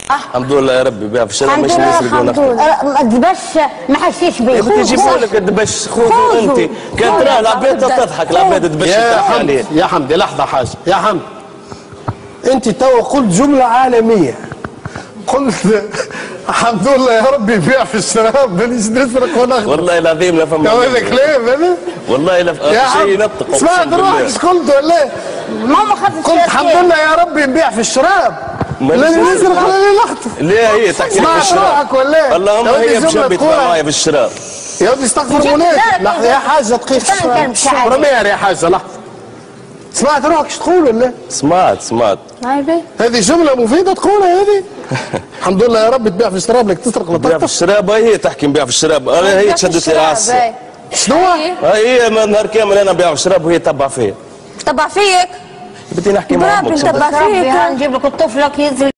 الحمد لله يا ربي بيع في الشراب مش نسرق ونخطف. الدبش ما حسيش بيه. بدي يجيبوا لك الدبش خذوا انت. كانت ترى العباد تضحك العباد تدبش يا حمدي لحظه حاجه يا حمدي. انت توا قلت جمله عالميه. قلت الحمد لله يا ربي يبيع في الشراب مانيش نسرق ونخطف. والله العظيم لا فما هذا كلام هذا؟ والله لا شيء ينطق. سمعت روحك ايش قلت ولا؟ ماما خدت قلت الحمد لله يا ربي نبيع في الشراب. لا نسرق ولا نخطف. ليه هي تحكي لك سمعت روحك ولا؟ اللهم هي بجنبي تبع معايا في الشراب. يا ودي استغفر الله. لحظه يا حاجه دقيقه. رميها يا حاجه لحظه. سمعت روحك ايش تقول ولا؟ سمعت. هذه جمله مفيده تقولها هذه. الحمد لله يا رب تبيع في الشراب لك تسرق ولا تخطف. بيع في الشراب هي تحكي نبيع في الشراب. هي تشدت لي راسي. شنو؟ هي نهار كامل انا نبيع في الشراب وهي تبع فيا. تبع فيك؟ بدي نحكي مع امك. تبع فيك. نجيب لك طفلك ينزل